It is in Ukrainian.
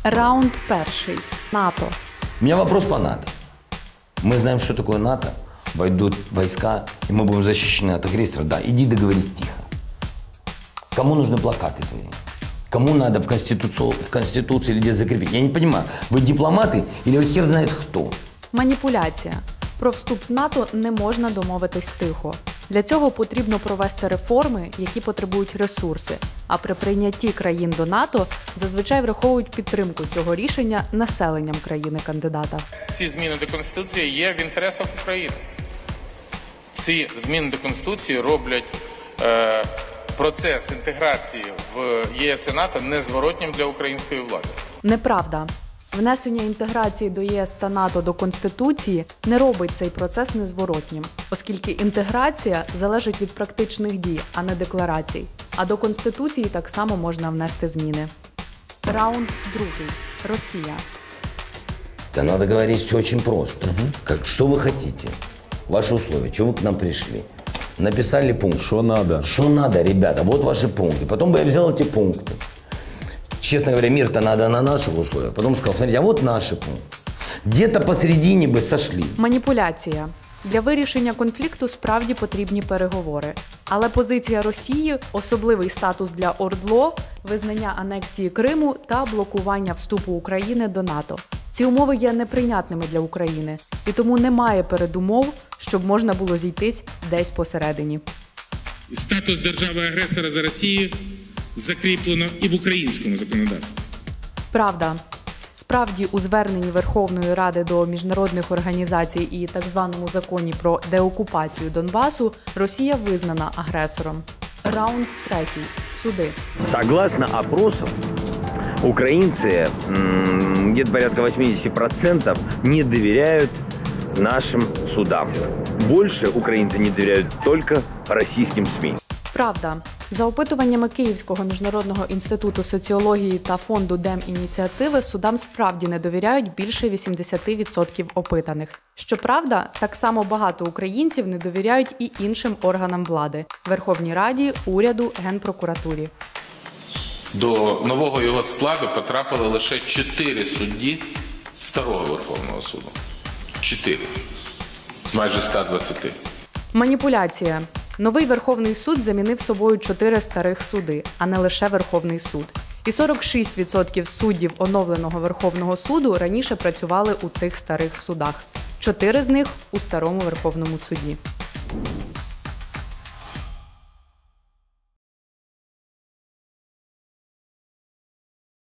Раунд перший. НАТО. У меня вопрос по НАТО. Мы знаем, что такое НАТО. Войдут войска, и мы будем защищены от агрессора. Да, иди договорись тихо. Кому нужны плакаты твои? Кому надо в Конституции или где-то закрепить? Я не понимаю, вы дипломаты или вы хер знает кто? Маніпуляція. Про вступ в НАТО не можна домовитись тихо. Для цього потрібно провести реформи, які потребують ресурси. А при прийнятті країн до НАТО зазвичай враховують підтримку цього рішення населенням країни-кандидата. Ці зміни до Конституції є в інтересах України. Ці зміни до Конституції роблять процес інтеграції в ЄС і НАТО незворотнім для української влади. Неправда. Внесення інтеграції до ЄС та НАТО до Конституції не робить цей процес незворотнім, оскільки інтеграція залежить від практичних дій, а не декларацій. А до Конституції так само можна внести зміни. Раунд другий. Росія. Да надо говорить все очень просто. Что вы хотите? Ваши условия, чего вы к нам пришли? Написали пункт. Что надо? Что надо, ребята? Вот ваши пункты. Потом бы я взял эти пункты. Честно говоря, мир-то надо на наших условиях. Потом сказал, смотрите, а вот наши пункты. Где-то посередине бы сошли. Маніпуляція. Для вирішення конфлікту справді потрібні переговори. Але позиція Росії – особливий статус для ОРДЛО, визнання анексії Криму та блокування вступу України до НАТО. Ці умови є неприйнятними для України, і тому немає передумов, щоб можна було зійтись десь посередині. Статус держави-агресора за Росією закріплено і в українському законодавстві. Правда. Справді, у зверненні Верховної Ради до міжнародних організацій і так званому законі про деокупацію Донбасу Росія визнана агресором. Раунд третій. Суди. Согласно опросам, украинцы, где-то порядка 80%, не доверяют нашим судам. Больше украинцы не доверяют только российским СМИ. Правда. За опитуваннями Київського міжнародного інституту соціології та фонду Демініціативи судам справді не довіряють більше 80% опитаних. Щоправда, так само багато українців не довіряють і іншим органам влади – Верховній Раді, уряду, Генпрокуратурі. До нового його складу потрапили лише 4 судді старого Верховного суду. 4 з майже 120. Маніпуляція. Новий Верховний суд замінив собою 4 старих суди, а не лише Верховний суд. І 46% суддів оновленого Верховного суду раніше працювали у цих старих судах. 4 з них – у старому Верховному суді.